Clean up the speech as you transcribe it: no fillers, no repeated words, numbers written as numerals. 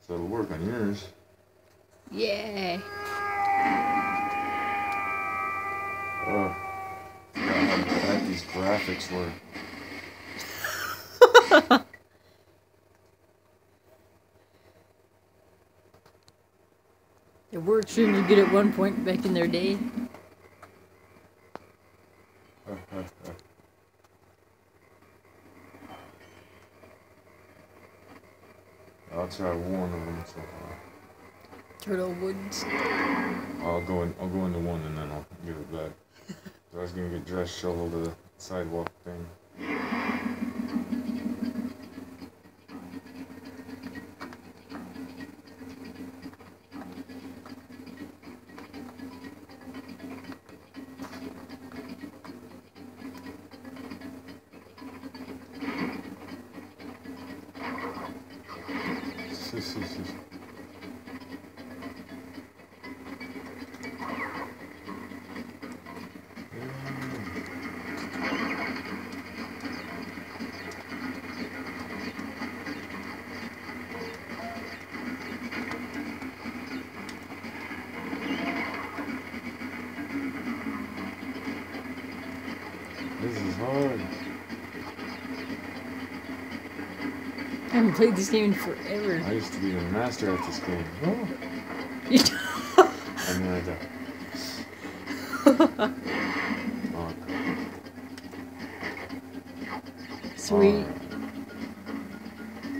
So it'll work on yours. Yeah. Oh, I forgot how bad these graphics were. They were extremely good at one point back in their day. I'll try one of them so far. Turtle Woods. I'll go into one and then I'll give it back. So I was gonna get dressed, shovel the sidewalk thing. This is hard. I haven't played this game in forever. I used to be a master at this game. Oh. I mean, I died. Sweet.